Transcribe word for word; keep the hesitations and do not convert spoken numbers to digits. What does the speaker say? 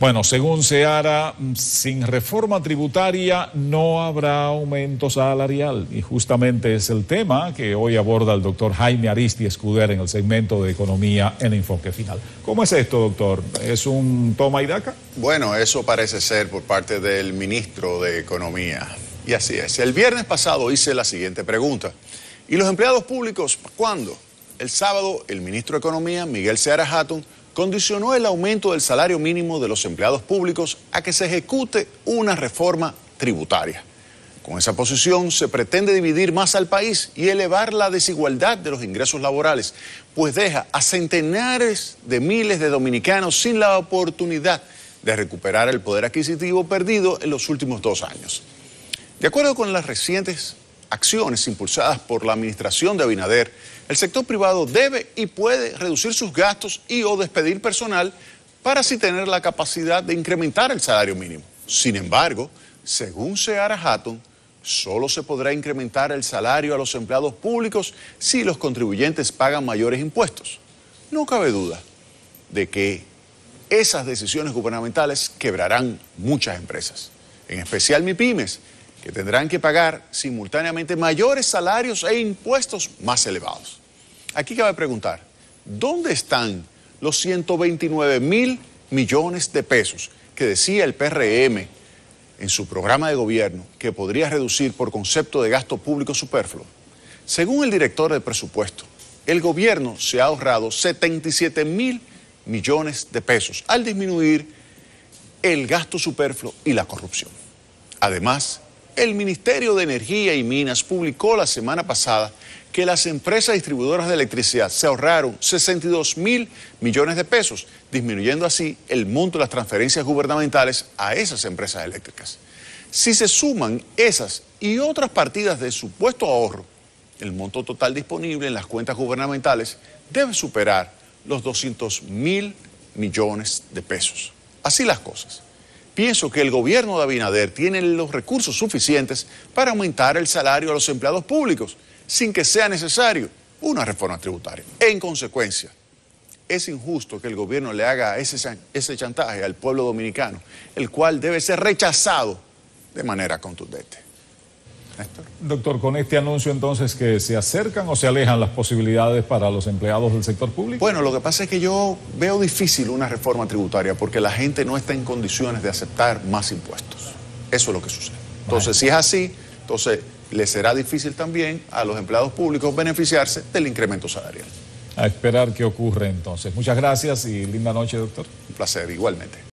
Bueno, según Seara, sin reforma tributaria no habrá aumento salarial y justamente es el tema que hoy aborda el doctor Jaime Aristi Escuder en el segmento de Economía en Enfoque Final. ¿Cómo es esto, doctor? ¿Es un toma y daca? Bueno, eso parece ser por parte del ministro de Economía. Y así es. El viernes pasado hice la siguiente pregunta. ¿Y los empleados públicos cuándo? El sábado, el ministro de Economía, Miguel Seara Hatton, condicionó el aumento del salario mínimo de los empleados públicos a que se ejecute una reforma tributaria. Con esa posición se pretende dividir más al país y elevar la desigualdad de los ingresos laborales, pues deja a centenares de miles de dominicanos sin la oportunidad de recuperar el poder adquisitivo perdido en los últimos dos años. De acuerdo con las recientes acciones impulsadas por la administración de Abinader, el sector privado debe y puede reducir sus gastos y o despedir personal para así tener la capacidad de incrementar el salario mínimo. Sin embargo, según Seara Hatton, solo se podrá incrementar el salario a los empleados públicos si los contribuyentes pagan mayores impuestos. No cabe duda de que esas decisiones gubernamentales quebrarán muchas empresas, en especial MIPYMES, que tendrán que pagar simultáneamente mayores salarios e impuestos más elevados. Aquí cabe preguntar, ¿dónde están los ciento veintinueve mil millones de pesos que decía el P R M en su programa de gobierno que podría reducir por concepto de gasto público superfluo? Según el director del presupuesto, el gobierno se ha ahorrado setenta y siete mil millones de pesos al disminuir el gasto superfluo y la corrupción. Además, el Ministerio de Energía y Minas publicó la semana pasada que las empresas distribuidoras de electricidad se ahorraron sesenta y dos mil millones de pesos, disminuyendo así el monto de las transferencias gubernamentales a esas empresas eléctricas. Si se suman esas y otras partidas de supuesto ahorro, el monto total disponible en las cuentas gubernamentales debe superar los doscientos mil millones de pesos. Así las cosas. Pienso que el gobierno de Abinader tiene los recursos suficientes para aumentar el salario a los empleados públicos sin que sea necesario una reforma tributaria. En consecuencia, es injusto que el gobierno le haga ese, ese chantaje al pueblo dominicano, el cual debe ser rechazado de manera contundente. Néstor. Doctor, con este anuncio entonces, ¿que se acercan o se alejan las posibilidades para los empleados del sector público? Bueno, lo que pasa es que yo veo difícil una reforma tributaria porque la gente no está en condiciones de aceptar más impuestos. Eso es lo que sucede. Entonces, Ay. si es así, entonces le será difícil también a los empleados públicos beneficiarse del incremento salarial. A esperar qué ocurre entonces. Muchas gracias y linda noche, doctor. Un placer, igualmente.